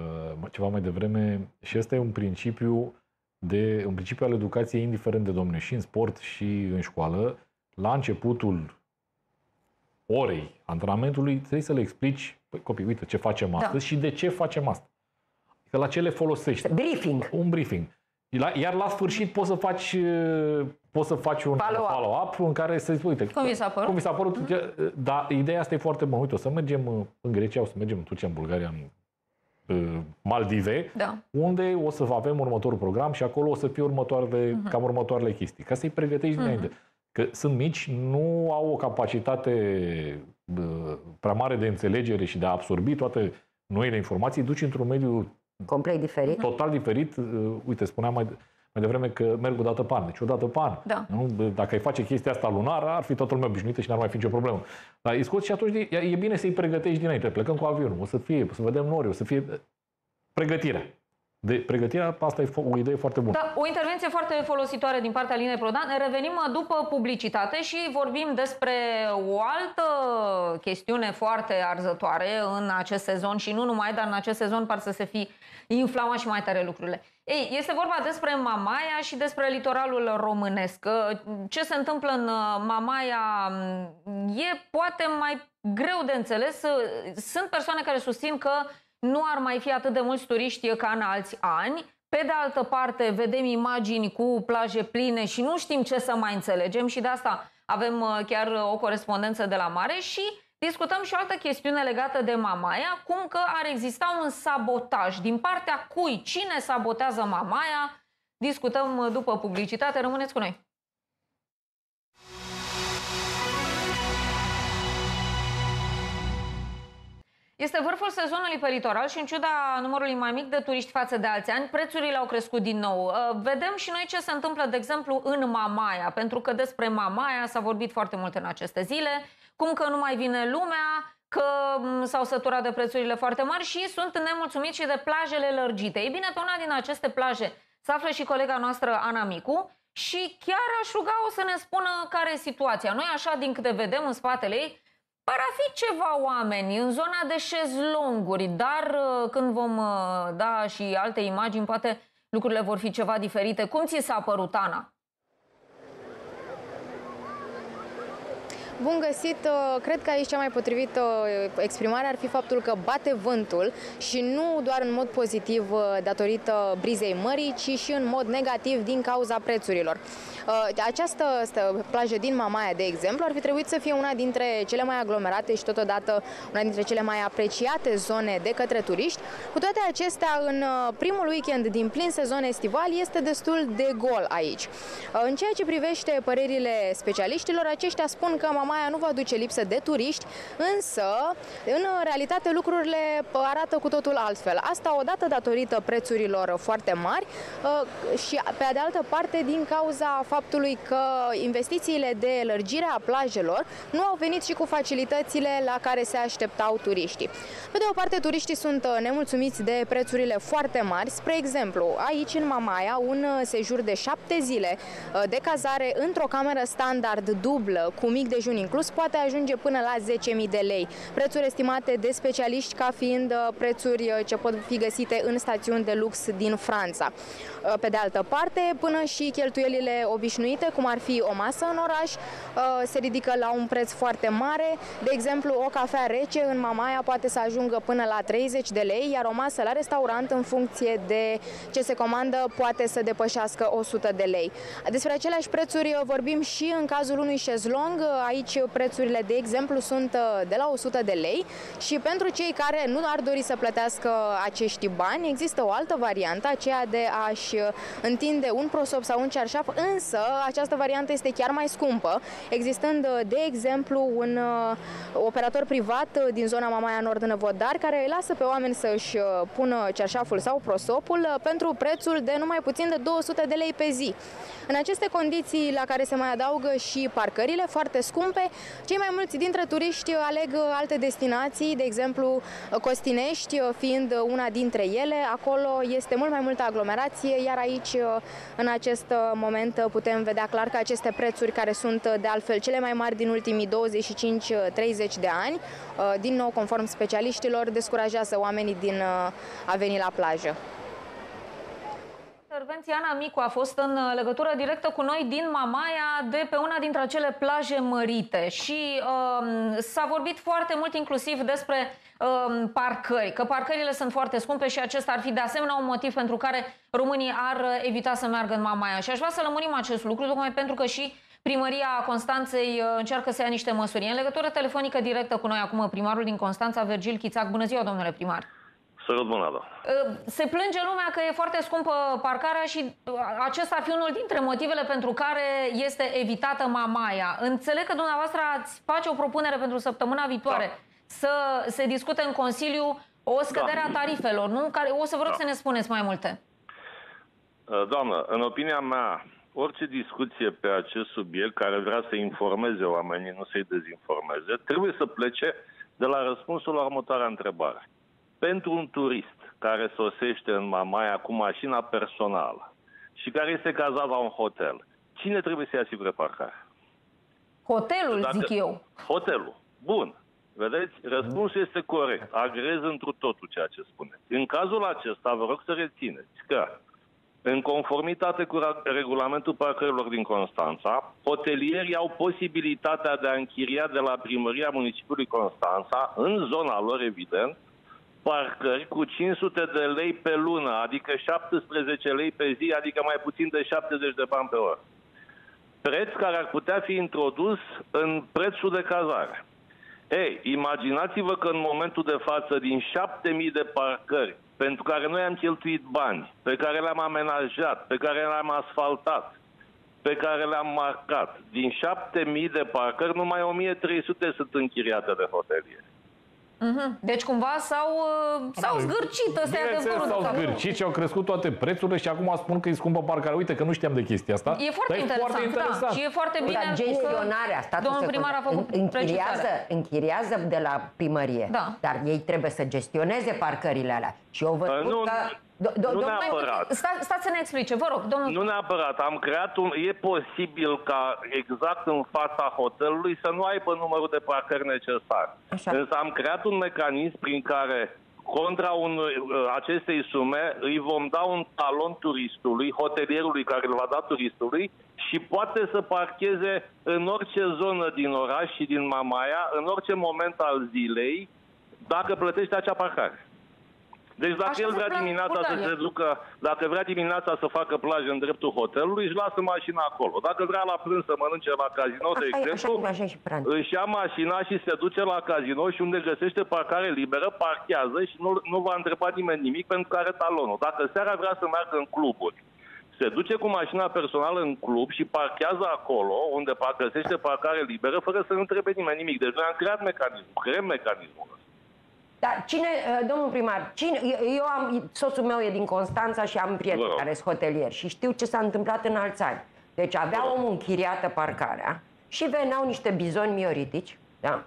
S3: ceva mai devreme și ăsta e un principiu, de, un principiu al educației indiferent de domeniu, și în sport și în școală. La începutul orei antrenamentului trebuie să le explici, păi copii, uite ce facem astăzi da. și de ce facem asta. Că la ce le folosești.
S2: Briefing.
S3: Un briefing. Iar la sfârșit poți să faci, poți să faci un follow-up, follow-up în care să zici, uite,
S1: cum vi s-a părut?
S3: Cum vi s-a părut? Mm-hmm. Dar ideea asta e foarte bună. Uite, o să mergem în Grecia, o să mergem în Turcia, în Bulgaria, în Maldive,
S1: da.
S3: unde o să avem următorul program și acolo o să fie următoarele, mm-hmm. cam următoarele chestii. Ca să-i pregătești mm-hmm. dinainte. Că sunt mici, nu au o capacitate prea mare de înțelegere și de a absorbi toate noile informații, duci într-un mediu
S2: complet diferit.
S3: Total diferit. Uite, spuneam mai, mai devreme că merg o dată pe an. Deci o dată pe an.
S1: Da.
S3: Nu? Dacă ai face chestia asta lunar, ar fi toată lumea obișnuită și n-ar mai fi nicio problemă. Dar îi scoți și atunci e bine să-i pregătești dinainte. Plecăm cu avionul. O să fie, o să vedem nori, o să fie pregătirea. De pregătirea, asta e o idee foarte bună.
S1: Da, o intervenție foarte folositoare din partea Alinei Prodan. Revenim după publicitate și vorbim despre o altă chestiune foarte arzătoare în acest sezon și nu numai, dar în acest sezon par să se fi inflamat și mai tare lucrurile. Ei, este vorba despre Mamaia și despre litoralul românesc. Ce se întâmplă în Mamaia e poate mai greu de înțeles. Sunt persoane care susțin că nu ar mai fi atât de mulți turiști ca în alți ani, Pe de altă parte, vedem imagini cu plaje pline și nu știm ce să mai înțelegem și de asta avem chiar o corespondență de la mare și discutăm și o altă chestiune legată de Mamaia, cum că ar exista un sabotaj. Din partea cui? Cine sabotează Mamaia? Discutăm după publicitate. Rămâneți cu noi! Este vârful sezonului pe litoral și în ciuda numărului mai mic de turiști față de alți ani, prețurile au crescut din nou. Vedem și noi ce se întâmplă, de exemplu, în Mamaia, pentru că despre Mamaia s-a vorbit foarte mult în aceste zile, cum că nu mai vine lumea, că s-au săturat de prețurile foarte mari și sunt nemulțumiți și de plajele lărgite. Ei bine, pe una din aceste plaje se află și colega noastră, Ana Micu, și chiar aș ruga-o să ne spună care e situația. Noi, așa, din câte vedem în spatele ei, par a fi ceva oameni în zona de șezlonguri, dar când vom da și alte imagini, poate lucrurile vor fi ceva diferite. Cum ți s-a părut, Ana?
S5: Bun găsit! Cred că aici cea mai potrivită exprimare ar fi faptul că bate vântul și nu doar în mod pozitiv datorită brizei mării, ci și în mod negativ din cauza prețurilor. Această plajă din Mamaia, de exemplu, ar fi trebuit să fie una dintre cele mai aglomerate și totodată una dintre cele mai apreciate zone de către turiști. Cu toate acestea, în primul weekend din plin sezon estival este destul de gol aici. În ceea ce privește părerile specialiștilor, aceștia spun că Mamaia nu va duce lipsă de turiști, însă, în realitate, lucrurile arată cu totul altfel. Asta odată datorită prețurilor foarte mari și, pe de altă parte, din cauza faptului că investițiile de lărgire a plajelor nu au venit și cu facilitățile la care se așteptau turiștii. Pe de o parte, turiștii sunt nemulțumiți de prețurile foarte mari. Spre exemplu, aici în Mamaia, un sejur de șapte zile de cazare într-o cameră standard dublă cu mic dejun inclus poate ajunge până la zece mii de lei. Prețuri estimate de specialiști ca fiind prețuri ce pot fi găsite în stațiuni de lux din Franța. Pe de altă parte, până și cheltuielile obișnuite, cum ar fi o masă în oraș, se ridică la un preț foarte mare. De exemplu, o cafea rece în Mamaia poate să ajungă până la treizeci de lei, iar o masă la restaurant, în funcție de ce se comandă, poate să depășească o sută de lei. Despre aceleași prețuri vorbim și în cazul unui șezlong. Aici prețurile, de exemplu, sunt de la o sută de lei și pentru cei care nu ar dori să plătească acești bani, există o altă variantă, aceea de a-și întinde un prosop sau un cearșaf, însă această variantă este chiar mai scumpă, existând, de exemplu, un operator privat din zona Mamaia Nord-Năvodar care îi lasă pe oameni să își pună cearșaful sau prosopul pentru prețul de numai puțin de două sute de lei pe zi. În aceste condiții, la care se mai adaugă și parcările foarte scumpe, cei mai mulți dintre turiști aleg alte destinații, de exemplu Costinești fiind una dintre ele. Acolo este mult mai multă aglomerație, iar aici, în acest moment, putem vedea clar că aceste prețuri, care sunt de altfel cele mai mari din ultimii douăzeci și cinci treizeci de ani, din nou, conform specialiștilor, descurajează oamenii din a veni la plajă.
S1: Intervenția Ana Micu a fost în legătură directă cu noi din Mamaia, de pe una dintre acele plaje mărite și um, s-a vorbit foarte mult inclusiv despre um, parcări, că parcările sunt foarte scumpe și acesta ar fi de asemenea un motiv pentru care românii ar evita să meargă în Mamaia. Și aș vrea să lămurim acest lucru, tocmai pentru că și Primăria Constanței încearcă să ia niște măsuri. În legătură telefonică directă cu noi acum primarul din Constanța, Virgil Chițac. Bună ziua, domnule primar! Se plânge lumea că e foarte scumpă parcarea și acesta ar fi unul dintre motivele pentru care este evitată Mamaia. Înțeleg că dumneavoastră ați face o propunere pentru săptămâna viitoare, da, să se discute în Consiliu o scădere da. a tarifelor, nu? Care, o să vă rog da. să ne spuneți mai multe.
S6: Doamnă, în opinia mea, orice discuție pe acest subiect care vrea să informeze oamenii, nu să-i dezinformeze, trebuie să plece de la răspunsul la următoarea întrebare. Pentru un turist care sosește în Mamaia cu mașina personală și care este cazat la un hotel, cine trebuie să-i asigure parcarea?
S1: Hotelul,
S6: Dacă...
S1: zic eu.
S6: Hotelul. Bun. Vedeți? Răspunsul este corect. Agrez întru totul ceea ce spuneți. În cazul acesta, vă rog să rețineți că, în conformitate cu regulamentul parcărilor din Constanța, hotelierii au posibilitatea de a închiria de la Primăria Municipiului Constanța, în zona lor, evident, parcări cu cinci sute de lei pe lună, adică șaptesprezece lei pe zi, adică mai puțin de șaptezeci de bani pe oră. Preț care ar putea fi introdus în prețul de cazare. Ei, imaginați-vă că în momentul de față, din șapte mii de parcări pentru care noi am cheltuit bani, pe care le-am amenajat, pe care le-am asfaltat, pe care le-am marcat, din șapte mii de parcări, numai o mie trei sute sunt închiriate de hotelieri.
S1: Mm-hmm. Deci cumva s-au, s-au zgârcit, ăsta e adevărul.
S3: S-au zgârcit și au crescut toate prețurile și acum spun că e scumpă parcarea. Uite că nu știam de chestia asta.
S1: E foarte,
S3: e
S1: interesant,
S3: foarte interesant.
S1: Da. Și e foarte bine
S2: dar gestionarea,
S1: că domnul primar a făcut
S2: închiriază, închiriază de la primărie,
S1: da.
S2: Dar ei trebuie să gestioneze parcările alea. Și eu văd
S6: nu,
S2: că...
S6: Do, do, nu neapărat.
S1: Sta, stați să ne explice, vă rog, domnul...
S6: Nu neapărat. Am creat un... E posibil ca exact în fața hotelului să nu aibă numărul de parcări necesar. Așa. Însă am creat un mecanism prin care contra un, acestei sume îi vom da un talon turistului, hotelierului care îl va da turistului și poate să parcheze în orice zonă din oraș și din Mamaia, în orice moment al zilei, dacă plătește acea parcare. Deci dacă Așa el vrea dimineața să se ducă, dacă vrea dimineața să facă plajă în dreptul hotelului, își lasă mașina acolo. Dacă vrea la prânz să mănânce la casino, de exemplu,
S2: așa, așa
S6: își ia mașina și se duce la casino și unde găsește parcare liberă, parchează și nu, nu va întreba nimeni nimic pentru că are talonul. Dacă seara vrea să meargă în cluburi, se duce cu mașina personală în club și parchează acolo, unde găsește parcare liberă, fără să nu întrebe nimeni nimic. Deci noi am creat mecanismul, creăm mecanismul ăsta.
S2: Dar cine, domnul primar, cine, eu am, soțul meu e din Constanța și am prieteni care sunt hotelieri și știu ce s-a întâmplat în alți ani. Deci avea omul închiriată parcarea și veneau niște bizoni mioritici, da?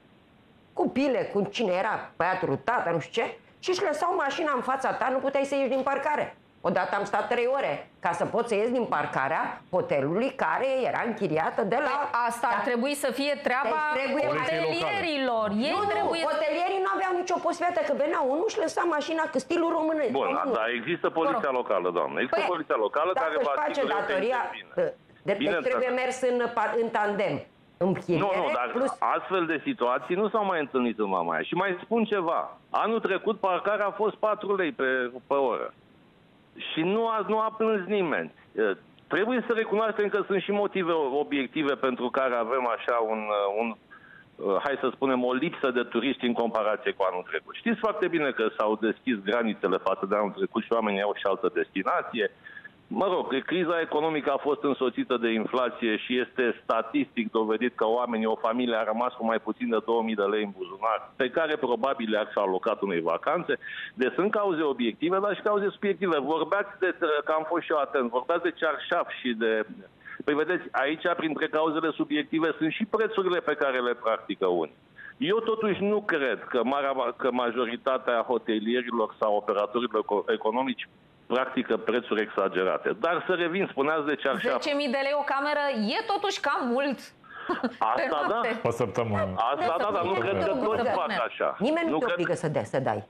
S2: Cu pile, cu cine era, băiatul, tata, nu știu ce, și își lăsau mașina în fața ta, nu puteai să ieși din parcare. Odată am stat trei ore ca să pot să ies din parcarea hotelului care era închiriată de la...
S1: Păi asta ar da. trebui să fie treaba deci hotelierilor. Ei
S2: nu,
S1: trebuie
S2: nu, hotelierii nu aveau nicio posibilitate, că venea unul și lăsa mașina cu stilul românesc.
S6: Bun, dar există poliția locală, doamnă. Există păi, poliția locală care va
S2: face datoria, de, deci trebuie mers în, în tandem.
S6: Nu, nu, dar plus... astfel de situații nu s-au mai întâlnit în Mamaia. Și mai spun ceva. Anul trecut parcarea a fost patru lei pe, pe oră. Și nu a, nu a plâns nimeni. Trebuie să recunoaștem că sunt și motive obiective pentru care avem așa un, un, hai să spunem, o lipsă de turiști în comparație cu anul trecut. Știți foarte bine că s-au deschis granițele față de anul trecut și oamenii au și altă destinație. Mă rog, criza economică a fost însoțită de inflație și este statistic dovedit că oamenii, o familie a rămas cu mai puțin de două mii de lei în buzunar, pe care probabil le-ar fi alocat unei vacanțe. Deci sunt cauze obiective, dar și cauze subiective. Vorbeați de, că am fost și eu atent, vorbeați de cearșaf și de... Păi vedeți, aici, printre cauzele subiective, sunt și prețurile pe care le practică unii. Eu totuși nu cred că, marea, că majoritatea hotelierilor sau operatorilor economici practică prețuri exagerate. Dar să revin, spuneați de cearșaf.
S1: zece mii de lei o cameră e totuși cam mult.
S6: Asta da.
S3: O săptămână.
S6: Asta da, dar nu cred că toți fac așa.
S2: Nimeni nu te obligă să dai, să dai.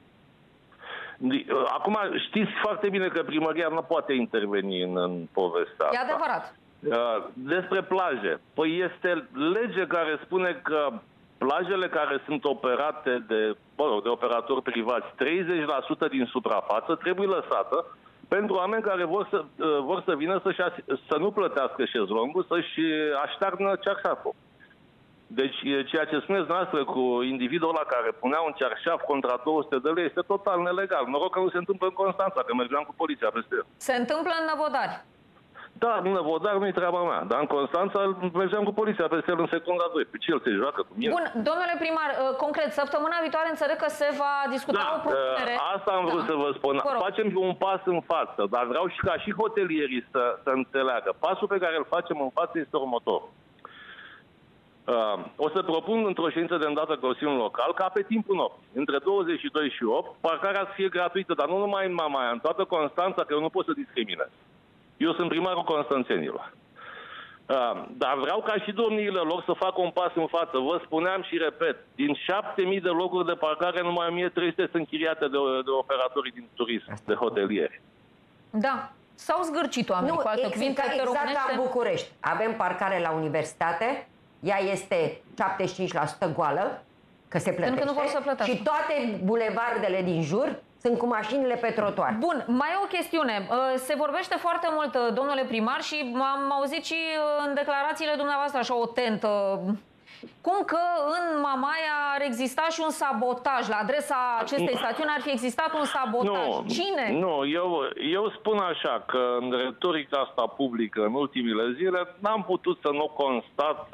S6: Acum știți foarte bine că primăria nu poate interveni în, în povestea asta.
S1: E adevărat.
S6: Despre plaje. Păi este lege care spune că plajele care sunt operate de, mă rog, de operatori privați, treizeci la sută din suprafață trebuie lăsată pentru oameni care vor să, vor să vină să, să nu plătească șezlongul, să-și aștearnă cearșaful. Deci ceea ce spuneți noastră cu individul ăla care punea un cearșaf contra două sute de lei este total nelegal. Noroc că nu se întâmplă în Constanța, că mergeam cu poliția peste el.
S1: Se întâmplă în Năvodari.
S6: Da, în Năvodari nu-i treaba mea, dar în Constanța mergeam cu poliția peste el în secunda doi. Pe ce el se joacă cu mine?
S1: Bun, domnule primar, concret, săptămâna viitoare înțeleg că se va discuta
S6: da,
S1: o propunere.
S6: Asta am vrut da. să vă spun. Vă facem un pas în față, dar vreau și ca și hotelierii să, să înțeleagă. Pasul pe care îl facem în față este următorul. Uh, o să propun într-o ședință de îndată Consiliul Local ca pe timpul nopții, între douăzeci și doi și opt, parcarea să fie gratuită, dar nu numai în Mamaia, în toată Constanța, că eu nu pot să discriminez. Eu sunt primarul constanțenilor. Uh, dar vreau ca și domniile lor să facă un pas în față. Vă spuneam și repet, din șapte mii de locuri de parcare, numai o mie trei sute sunt închiriate de, de operatorii din turism, de hotelieri.
S1: Da. S-au zgârcit oamenii,
S2: nu,
S1: cu alte cuvinte.
S2: Exact ca în București. Avem parcare la universitate, ea este șaptezeci și cinci la sută goală, că se plătește.
S1: Pentru că nu vor să plătească.
S2: Și toate bulevardele din jur sunt cu mașinile pe trotuar.
S1: Bun, mai e o chestiune. Se vorbește foarte mult, domnule primar, și am auzit și în declarațiile dumneavoastră așa o tentă. Cum că în Mamaia ar exista și un sabotaj la adresa acestei stațiuni, ar fi existat un sabotaj.
S6: Nu,
S1: Cine?
S6: Nu, eu, eu spun așa, că în retorica asta publică în ultimile zile n-am putut să nu constat,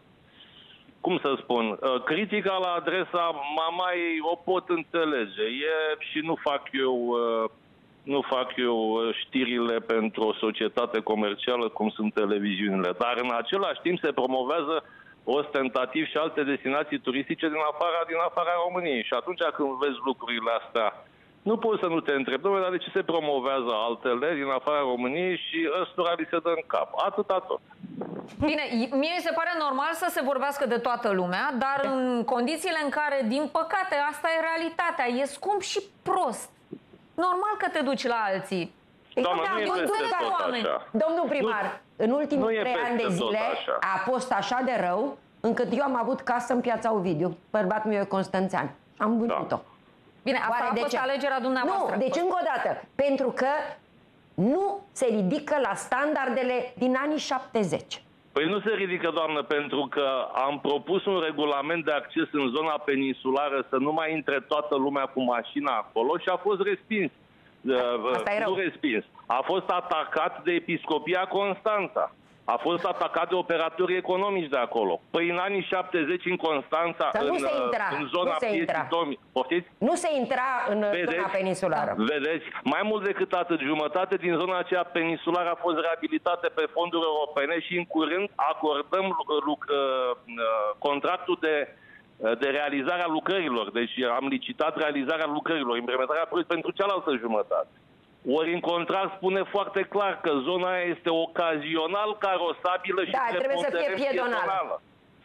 S6: cum să spun, critica la adresa Mamaiei o pot înțelege. E, și nu fac eu... Nu fac eu știrile pentru o societate comercială cum sunt televiziunile, dar în același timp se promovează ostentativ și alte destinații turistice din afara, din afara României. Și atunci când vezi lucrurile astea, nu poți să nu te întrebi, domnule, dar de ce se promovează altele din afara României și ăstora li se dă în cap? Atâta tot.
S1: Bine, mie mi se pare normal să se vorbească de toată lumea, dar în condițiile în care, din păcate, asta e realitatea, e scump și prost. Normal că te duci la alții.
S6: Doamne, nu e peste tot așa.
S2: Domnul primar, nu, în ultimii trei ani de zile a fost așa de rău, încât eu am avut casă în Piața Ovidiu. Bărbatul meu e constanțean. Am vândut-o. Da.
S1: Bine, asta Oare a fost alegerea dumneavoastră.
S2: Nu, deci încă o dată, pentru că nu se ridică la standardele din anii șaptezeci.
S6: Păi nu se ridică, doamnă, pentru că am propus un regulament de acces în zona peninsulară să nu mai intre toată lumea cu mașina acolo și a fost respins.
S2: Asta e rău.
S6: Nu respins. A fost atacat de Episcopia Constanța. A fost atacat de operatorii economici de acolo. Păi în anii șaptezeci în Constanța, în,
S2: nu se intra,
S6: în zona
S2: nu se intra.
S6: Pieții Poftiți?
S2: Nu se intra în vedeți, zona peninsulară.
S6: Vedeți, mai mult decât atât, jumătate din zona aceea peninsulară a fost reabilitată pe fonduri europene și în curând acordăm luc, contractul de de realizarea lucrărilor. Deci am licitat realizarea lucrărilor, implementarea proiectului pentru cealaltă jumătate. Ori în contract spune foarte clar că zona aia este ocazional carosabilă și
S2: da, trebuie să fie piedonală.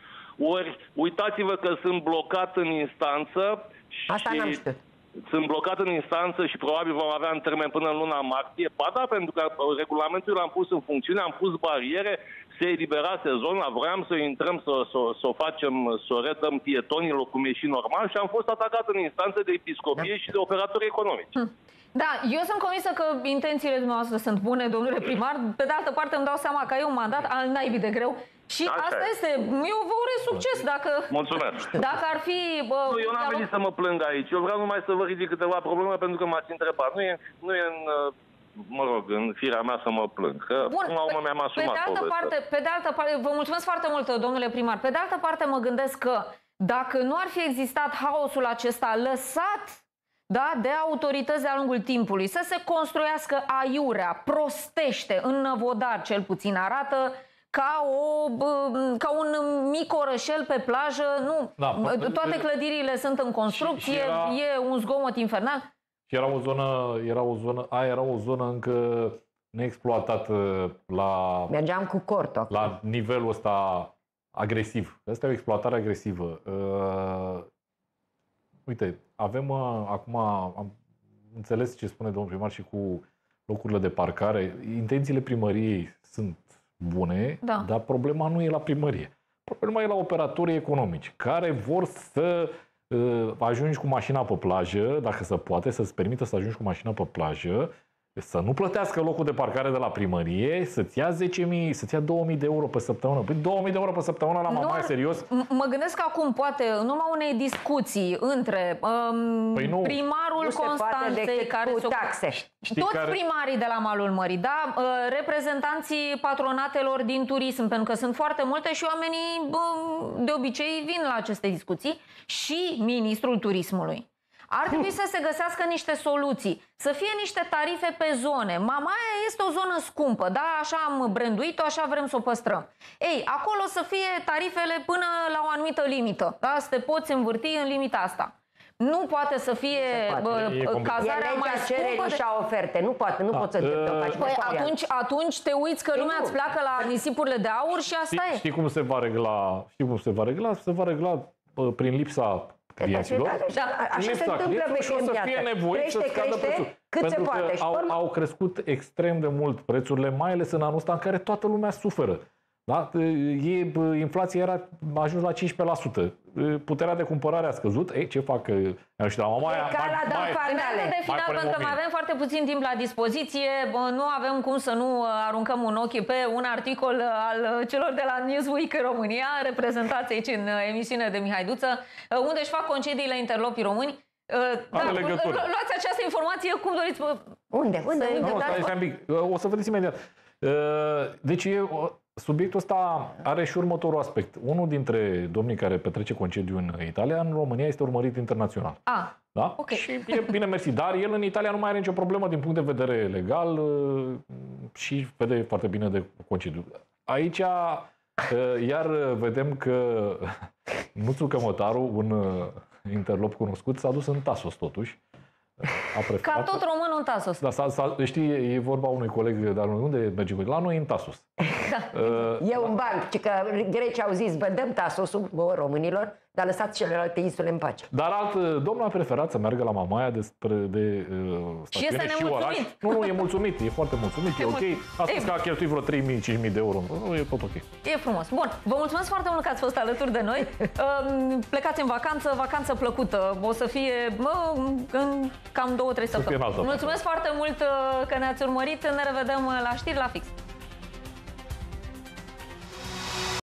S6: Ori uitați-vă că sunt blocat în instanță și
S2: Asta n-am știut.
S6: Sunt blocat în instanță și probabil vom avea în termen până în luna martie. Ba da, pentru că regulamentul l-am pus în funcțiune, am pus bariere, se eliberase zona, vreau să intrăm, să, să, să o facem, să o redăm pietonilor, cum e și normal, și am fost atacat în instanță de episcopie da. și de operatori economici.
S1: Hm. Da, eu sunt convinsă că intențiile dumneavoastră sunt bune, domnule primar. Pe de altă parte îmi dau seama că ai un mandat al naibii de greu. Și așa asta e. este. Eu vă urez succes dacă...
S6: Mulțumesc.
S1: Dacă ar fi... Bă,
S6: nu, eu n-am venit să mă plâng aici. Eu vreau numai să vă ridic câteva probleme pentru că m-ați întrebat. Nu e, nu e în... mă rog, în firea mea să mă plâng. Că
S1: Bun,
S6: până la urmă mi-am asumat
S1: pe de altă parte, pe de altă parte, vă mulțumesc foarte mult, domnule primar. Pe de altă parte mă gândesc că dacă nu ar fi existat haosul acesta lăsat, da, de autorități de-a lungul timpului, să se construiască aiurea, prostește, în Năvodar cel puțin arată ca, o, ca un mic orășel pe plajă. Nu, da, toate clădirile sunt în construcție, și, și era... e un zgomot infernal.
S3: Și era o zonă, era o zonă, aia era o zonă încă neexploatată la...
S2: Mergeam cu cortul.
S3: La nivelul ăsta agresiv. Asta e o exploatare agresivă. Uh, uite, avem uh, acum, am înțeles ce spune domnul primar și cu locurile de parcare. Intențiile primăriei sunt bune, da. Dar problema nu e la primărie. Problema e la operatorii economici, care vor să uh, ajungi cu mașina pe plajă, dacă se poate, să-ți permită să ajungi cu mașina pe plajă, să nu plătească locul de parcare de la primărie, să-ți ia zece mii, să-ți ia două mii de euro pe săptămână. Păi două mii de euro pe săptămână la Mamaia, serios?
S1: Mă gândesc acum, poate, în urma unei discuții între um, păi nu, primarul nu Constanței, care
S2: cu taxe.
S1: Toți care... primarii de la malul mării, da? Uh, reprezentanții patronatelor din turism, pentru că sunt foarte multe și oamenii uh, de obicei vin la aceste discuții, și ministrul turismului. Ar trebui să se găsească niște soluții, să fie niște tarife pe zone. Mamaia este o zonă scumpă, da? Așa am branduit-o, așa vrem să o păstrăm. Ei, acolo să fie tarifele până la o anumită limită, da? Să te poți învârti în limita asta. Nu poate să fie bă, cazarea mai scumpă
S2: de... și a oferte. Nu poate, nu da. Poți să te
S1: păi atunci, atunci te uiți că lumea îți pleacă la nisipurile de aur și asta
S3: știi,
S1: e.
S3: Știi cum se va regla? Știi cum se va regla? Se va regla bă, prin lipsa clienților.
S2: Da, așa se întâmplă pe
S3: și o să fie nevoit să scadă prețul.
S2: Cât
S3: Pentru
S2: se poate.
S3: Că au, au crescut extrem de mult prețurile, mai ales în anul ăsta în care toată lumea suferă. Da? E, inflația era a ajuns la cincisprezece la sută. Puterea de cumpărare a scăzut. Ei, ce fac ăștia? Mamaia,
S2: E ca la
S1: Înainte de final, pentru că mai avem foarte puțin timp la dispoziție, nu avem cum să nu aruncăm un ochi pe un articol al celor de la Newsweek România, reprezentați aici în emisiune de Mihai Duță, unde își fac concediile interlopii români. Da, luați această informație cum doriți.
S2: Unde? Unde?
S1: Să...
S2: Unde?
S3: Nu, stai, stai un pic. O să vedeți imediat. Deci e, subiectul ăsta are și următorul aspect. Unul dintre domnii care petrece concediu în Italia, în România este urmărit internațional.
S1: Ah,
S3: da?
S1: Okay.
S3: Și e bine mersi. Dar el în Italia nu mai are nicio problemă din punct de vedere legal și vede foarte bine de concediu. Aici iar vedem că Nuțu Cămătaru, un interlop cunoscut, s-a dus în Tasos totuși.
S1: Ca tot românul în Tasos.
S3: Da, s-a, s-a, știi, e vorba unui coleg, dar unde merge? La noi în Tasos.
S1: Da.
S2: Uh, e un banc, ci că grecii au zis, vă dăm Tasosul, bă, românilor, dar lăsați celelalte insule în pace.
S3: Dar alt, domnul a preferat să meargă la Mamaia despre de uh, stațiune
S1: și,
S3: și oraș. Nu, nu, e mulțumit, e foarte mulțumit, e, e ok. A spus că a cheltuit vreo trei mii, cinci mii de euro. Nu, e tot ok.
S1: E frumos. Bun, vă mulțumesc foarte mult că ați fost alături de noi. Uh, plecați în vacanță, vacanță plăcută. O să fie mă, în cam două, trei săptămâni. Mulțumesc foarte mult că ne-ați urmărit. Ne revedem la știri la fix.